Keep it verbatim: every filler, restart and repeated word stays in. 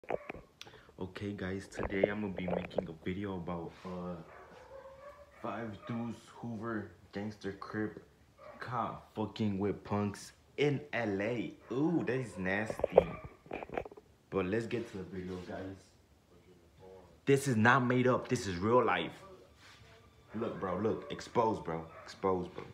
Okay guys, today I'm gonna be making a video about uh five dudes Hoover gangster crip caught fucking with punks in L A. Ooh, that is nasty. But let's get to the video, guys. This is not made up, this is real life. Look bro, look, exposed bro, exposed bro.